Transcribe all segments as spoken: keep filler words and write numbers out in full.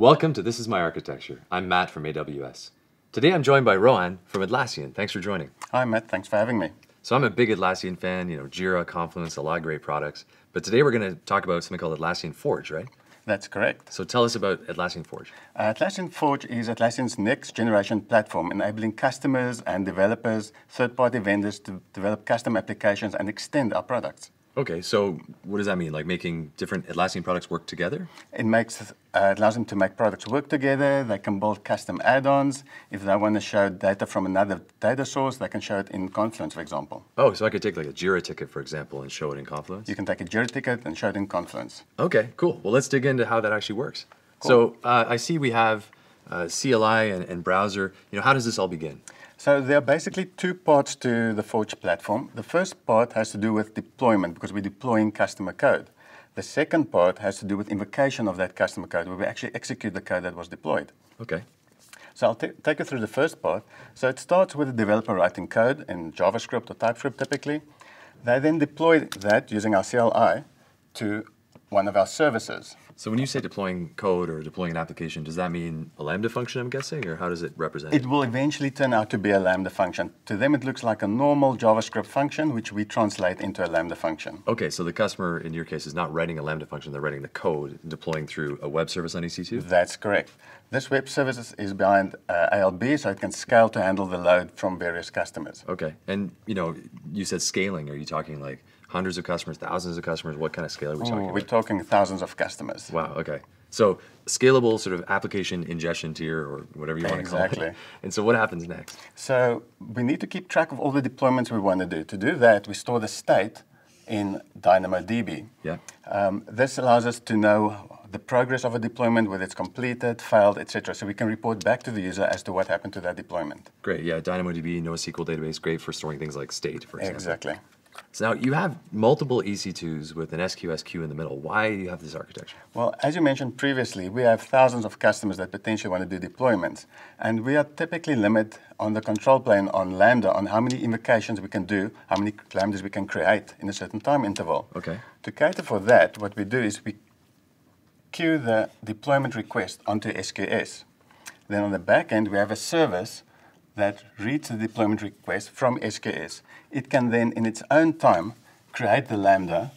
Welcome to This Is My Architecture. I'm Matt from A W S. Today I'm joined by Rohan from Atlassian. Thanks for joining. Hi Matt, thanks for having me. So I'm a big Atlassian fan, you know, Jira, Confluence, a lot of great products. But today we're going to talk about something called Atlassian Forge, right? That's correct. So tell us about Atlassian Forge. Uh, Atlassian Forge is Atlassian's next generation platform, enabling customers and developers, third-party vendors to develop custom applications and extend our products. Okay, so what does that mean? Like making different Atlassian products work together? It makes uh, allows them to make products work together. They can build custom add-ons. If they want to show data from another data source, they can show it in Confluence, for example. Oh, so I could take like a Jira ticket, for example, and show it in Confluence? You can take a Jira ticket and show it in Confluence. Okay, cool. Well, let's dig into how that actually works. Cool. So uh, I see we have uh, C L I and, and browser. You know, how does this all begin? So there are basically two parts to the Forge platform. The first part has to do with deployment, because we're deploying customer code. The second part has to do with invocation of that customer code, where we actually execute the code that was deployed. Okay. So I'll take you through the first part. So it starts with the developer writing code in JavaScript or TypeScript typically. They then deploy that using our C L I to one of our services. So when you say deploying code or deploying an application, does that mean a Lambda function, I'm guessing, or how does it represent it? It will eventually turn out to be a Lambda function. To them, it looks like a normal JavaScript function, which we translate into a Lambda function. Okay, so the customer, in your case, is not writing a Lambda function, they're writing the code, deploying through a web service on E C two? That's correct. This web service is behind uh, A L B, so it can scale to handle the load from various customers. Okay, and you know, you said scaling. Are you talking like hundreds of customers, thousands of customers? What kind of scale are we Ooh, talking we're about? talking thousands of customers. Wow, okay. So scalable sort of application ingestion tier or whatever you want to call Exactly. it. And so what happens next? So we need to keep track of all the deployments we want to do. To do that, we store the state in DynamoDB. Yeah. Um, this allows us to know the progress of a deployment, whether it's completed, failed, et cetera. So we can report back to the user as to what happened to that deployment. Great, yeah, DynamoDB, NoSQL database, great for storing things like state, for example. Exactly. So now you have multiple E C twos with an S Q S queue in the middle. Why do you have this architecture? Well, as you mentioned previously, we have thousands of customers that potentially want to do deployments. And we are typically limited on the control plane on Lambda on how many invocations we can do, how many Lambdas we can create in a certain time interval. Okay. To cater for that, what we do is we queue the deployment request onto S Q S. Then on the back end, we have a service that reads the deployment request from S Q S. It can then, in its own time, create the Lambda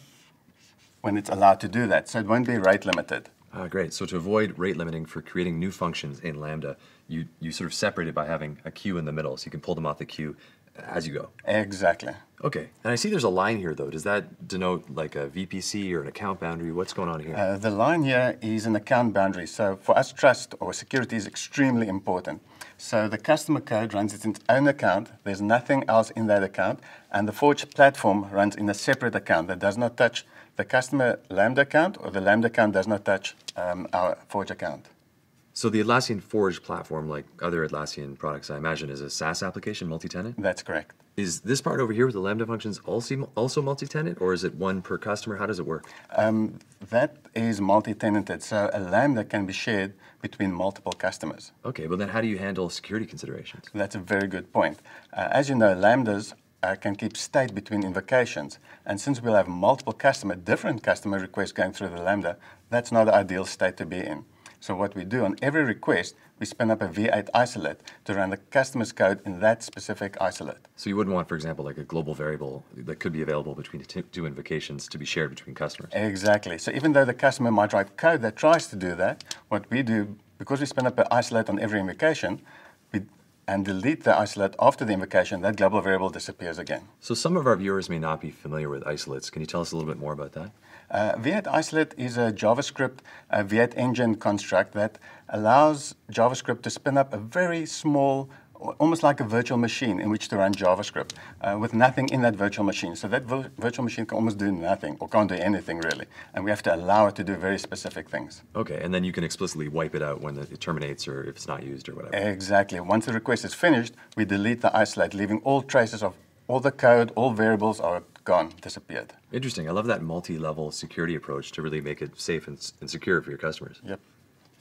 when it's allowed to do that. So it won't be rate limited. Ah, great. So to avoid rate limiting for creating new functions in Lambda, you, you sort of separate it by having a queue in the middle, so you can pull them off the queue as you go. Exactly. Okay. And I see there's a line here, though. Does that denote like a V P C or an account boundary? What's going on here? Uh, the line here is an account boundary. So for us, trust or security is extremely important. So the customer code runs its own account. There's nothing else in that account. And the Forge platform runs in a separate account that does not touch the customer Lambda account, or the Lambda account does not touch um, our Forge account. So the Atlassian Forge platform, like other Atlassian products, I imagine, is a SaaS application, multi-tenant? That's correct. Is this part over here with the Lambda functions also, also multi-tenant, or is it one per customer? How does it work? Um, that is multi-tenanted, so a Lambda can be shared between multiple customers. Okay, but then how do you handle security considerations? That's a very good point. Uh, as you know, Lambdas uh, can keep state between invocations, and since we'll have multiple customer, different customer requests going through the Lambda, that's not the ideal state to be in. So what we do on every request, we spin up a V eight isolate to run the customer's code in that specific isolate. So you wouldn't want, for example, like a global variable that could be available between two, two invocations to be shared between customers. Exactly. So even though the customer might write code that tries to do that, what we do, because we spin up an isolate on every invocation, we, and delete the isolate after the invocation, that global variable disappears again. So some of our viewers may not be familiar with isolates. Can you tell us a little bit more about that? Uh, V eight isolate is a JavaScript uh, V eight engine construct that allows JavaScript to spin up a very small, almost like a virtual machine in which to run JavaScript uh, with nothing in that virtual machine. So that vir virtual machine can almost do nothing or can't do anything really. And we have to allow it to do very specific things. Okay, and then you can explicitly wipe it out when it terminates or if it's not used or whatever. Exactly. Once the request is finished, we delete the isolate, leaving all traces of all the code, all variables are gone, disappeared. Interesting. I love that multi-level security approach to really make it safe and, and secure for your customers. Yep.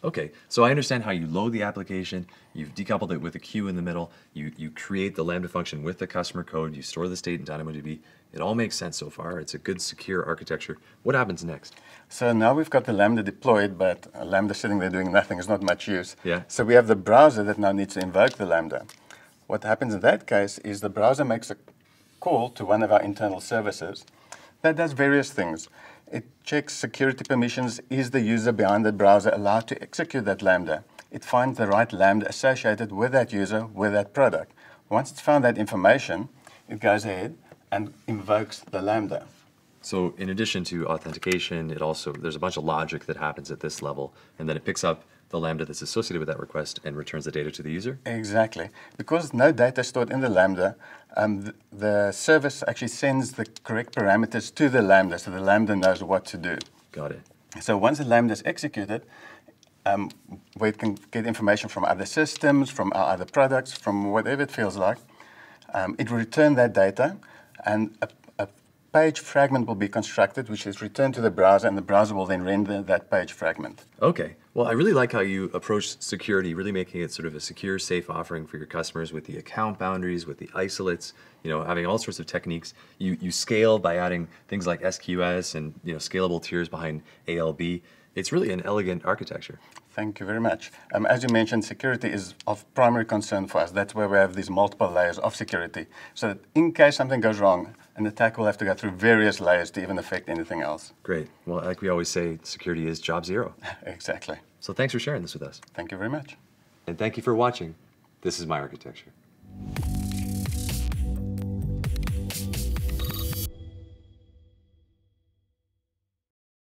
Okay, so I understand how you load the application, you've decoupled it with a queue in the middle, you, you create the Lambda function with the customer code, you store the state in DynamoDB. It all makes sense so far. It's a good, secure architecture. What happens next? So now we've got the Lambda deployed, but a Lambda sitting there doing nothing is not much use. Yeah. So we have the browser that now needs to invoke the Lambda. What happens in that case is the browser makes a call to one of our internal services that does various things. It checks security permissions. Is the user behind the browser allowed to execute that Lambda? It finds the right Lambda associated with that user, with that product. Once it's found that information, it goes ahead and invokes the Lambda. So in addition to authentication, it also, there's a bunch of logic that happens at this level, and then it picks up the Lambda that's associated with that request and returns the data to the user? Exactly. Because no data is stored in the Lambda, um, the, the service actually sends the correct parameters to the Lambda, so the Lambda knows what to do. Got it. So once the Lambda is executed, um, where it can get information from other systems, from our other products, from whatever it feels like, um, it will return that data, and a, a page fragment will be constructed, which is returned to the browser, and the browser will then render that page fragment. Okay. Well, I really like how you approach security, really making it sort of a secure, safe offering for your customers with the account boundaries, with the isolates, you know, having all sorts of techniques. You, you scale by adding things like S Q S and, you know, scalable tiers behind A L B. It's really an elegant architecture. Thank you very much. Um, as you mentioned, security is of primary concern for us. That's where we have these multiple layers of security. So that in case something goes wrong, an attack will have to go through various layers to even affect anything else. Great. Well, like we always say, security is job zero. Exactly. So thanks for sharing this with us. Thank you very much. And thank you for watching. This is my architecture.